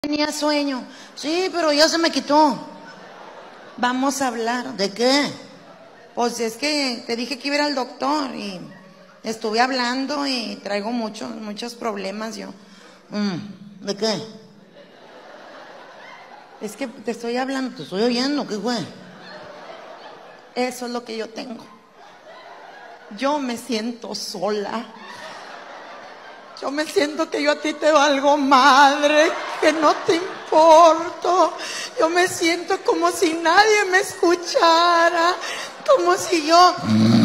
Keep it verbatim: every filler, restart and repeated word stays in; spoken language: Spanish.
Tenía sueño. Sí, pero ya se me quitó. Vamos a hablar. ¿De qué? Pues es que te dije que iba a ir al doctor y estuve hablando y traigo muchos, muchos problemas yo. Mm, ¿de qué? Es que te estoy hablando, te estoy oyendo, ¿qué fue? Eso es lo que yo tengo. Yo me siento sola. Yo me siento que yo a ti te valgo madre, que no te importo. Yo me siento como si nadie me escuchara, como si yo...